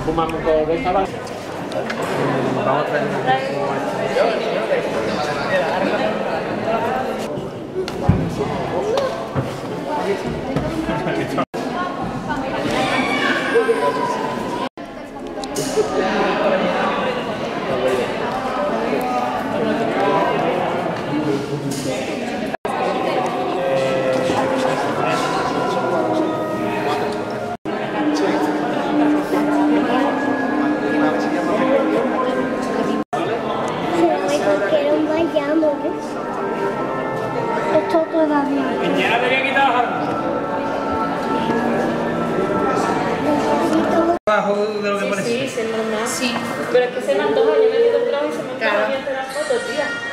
fumamos con el chaval. Vamos a traer Esto todavía. Ya te había quitado abajo de lo que parece. Sí, es normal. Sí. Pero es que se me antoja, yo me he comprado y se me antoja bien de las fotos, tía.